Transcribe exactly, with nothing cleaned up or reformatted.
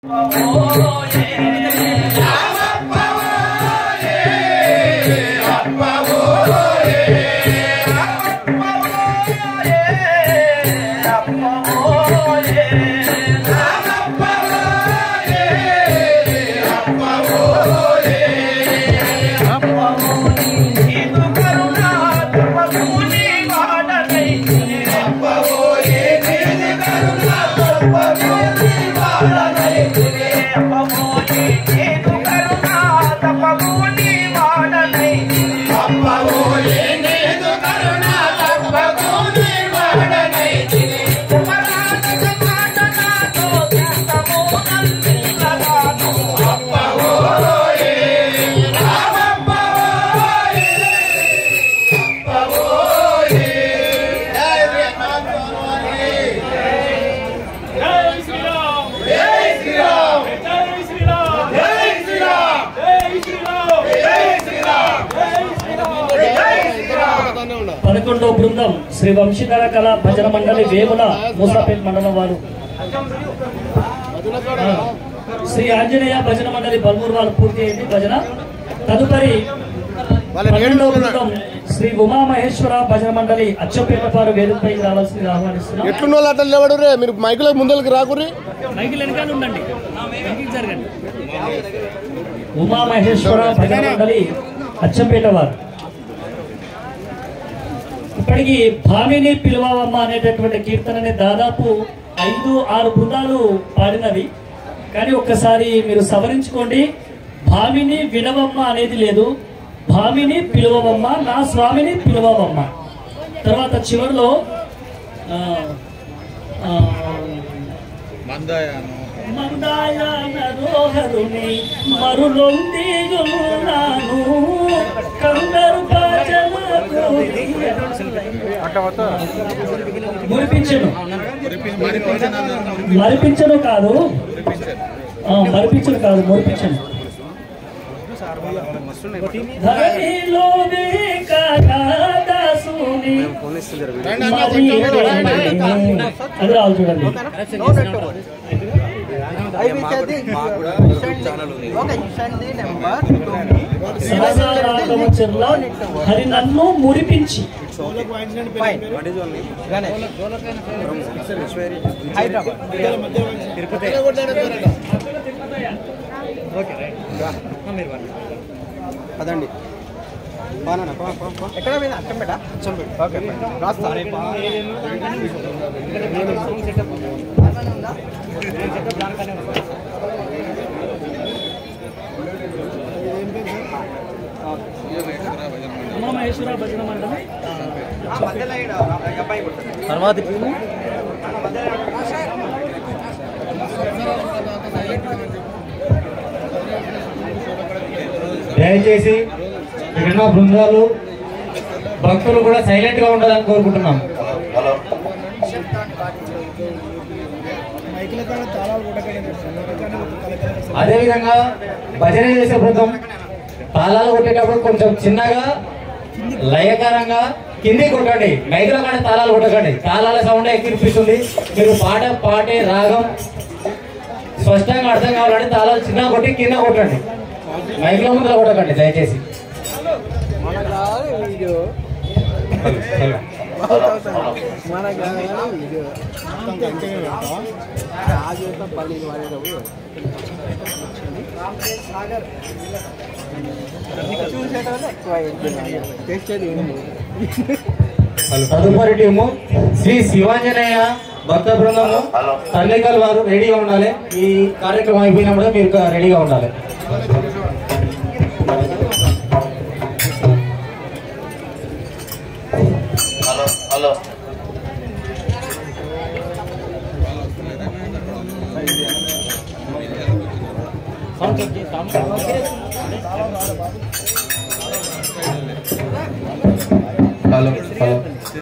పదకొండవ బృందం శ్రీ వంశీధర కళా భజన మండలి వేముల మూసాపేట్ మండలం వారు, శ్రీ ఆంజనేయ భజన మండలి బల్మూరు వారు పూర్తి అయింది భజన. తదుపరి పన్నెండవ బృందం శ్రీ ఉమా మహేశ్వర భజన మండలి అచ్చంపేట వారు వేదికపై రావాల్సింది ఆహ్వానిస్తున్నారు. ఎట్లున్న అట్లా లేవడు రే, మీరు మైకుల ముందరికి రాకురి, మైకులు వెనకాల ఉండండి, జరగండి. ఉమా మహేశ్వర భజన మండలి అచ్చంపేట వారు ఇప్పటికి భామిని పిలువమ్మ అనేటటువంటి కీర్తనని దాదాపు ఐదు ఆరు బృందాలు పాడినవి. కానీ ఒక్కసారి మీరు సవరించుకోండి, భామిని వినవమ్మ అనేది లేదు, భామిని పిలువమ్మ, నా స్వామిని పిలువమ్మ. తర్వాత చివరిలో మందాయాన రోహరుని మరులొందియున్నాను కందరు మురిపించను మరిపించను కాదు మరిపించను కాదు మురిపించను. ధరణిలోనే కాదాసుని అది రావాలి చూడండి. హరి నన్ను మురిపించి పదండి ఎక్కడ మీద అచ్చంపేట అచ్చంపేట ఓకే రాస్తా ఉమామహేశ్వర భజన మండలి తర్వాత దయచేసి ఎన్నో బృందాలు భక్తులు కూడా సైలెంట్ గా ఉండాలని కోరుకుంటున్నాం. అదేవిధంగా భజన చేసే బృందం తాళాలు కొట్టేటప్పుడు కొంచెం చిన్నగా లయకరంగా కింది కొట్టండి, మైకుల కాడ తాళాలు కొట్టకండి. తాళాల సౌండ్ ఎక్కిపిస్తుంది. మీరు పాట పాటే రాగం స్పష్టంగా అర్థం కావాలంటే తాళాలు చిన్నగా కొట్టి కింద కొట్టండి, మైకుల ముందర కొట్టకండి దయచేసి. తదుపరి టీము శ్రీ శివాంజనేయ భక్త బృందము తల్లికల్ వారు రెడీగా ఉండాలి. ఈ కార్యక్రమం అయిపోయినప్పుడు మీరు రెడీగా ఉండాలి. Hello hello